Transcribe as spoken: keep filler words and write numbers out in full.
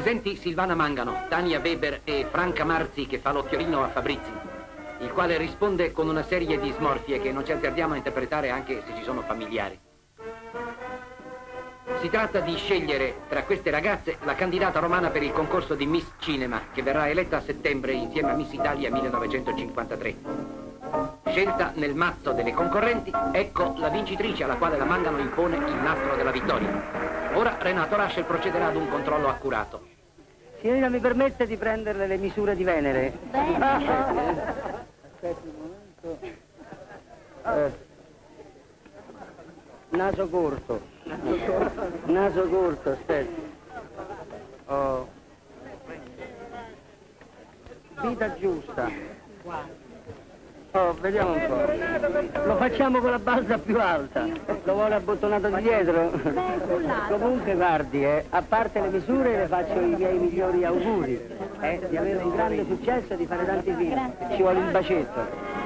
Presenti Silvana Mangano, Tania Weber e Franca Marzi che fa l'occhiolino a Fabrizi, il quale risponde con una serie di smorfie che non ci azzardiamo a interpretare anche se ci sono familiari. Si tratta di scegliere tra queste ragazze la candidata romana per il concorso di Miss Cinema, che verrà eletta a settembre insieme a Miss Italia millenovecentocinquantatré. Scelta nel mazzo delle concorrenti, ecco la vincitrice alla quale la Mangano impone il nastro della vittoria. Ora Renato Rascel procederà ad un controllo accurato. Signorina, mi permette di prenderle le misure di Venere? Bene. Aspetti un momento. Eh. Naso corto. Naso corto, aspetti. Oh. Vita giusta. Oh, vediamo un po'. Lo facciamo con la base più alta. Lo vuole abbottonato di dietro? Comunque guardi, eh, a parte le misure le faccio i miei migliori auguri. Eh, di avere un grande successo e di fare tanti film. Ci vuole un bacetto.